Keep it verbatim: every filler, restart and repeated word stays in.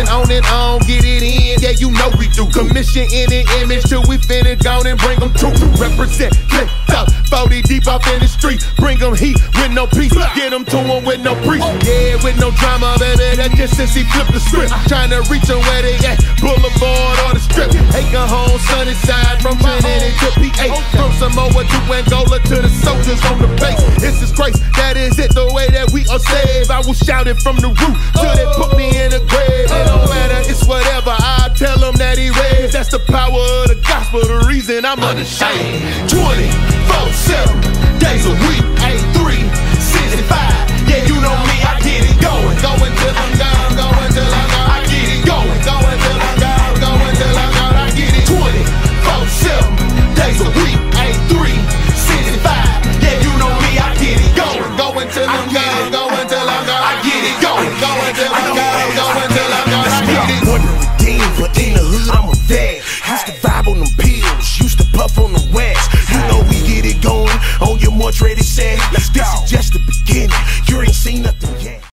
Going on and on, get it in, yeah, you know we do. Commission in an image till we finish, gone and bring them true. Represent, flip up, forty deep off in the street. Bring them heat with no peace, get them to them with no priest. Yeah, with no drama, baby, that's just since he flipped the script. Trying to reach them where they at, Boulevard or the Strip. Acre home, sunny side, from Trinity to P A. From Samoa to Angola to the soldiers on the base. It's His grace, that is it, the way that we are saved. I will shout it from the roof till they put me in a grave. It don't matter, it's whatever, I tell them that he raised. That's the power of the gospel, the reason I'm unashamed. twenty-four seven days a week, three sixty-five. Yeah, you know me, I get it going. Going till I'm gone.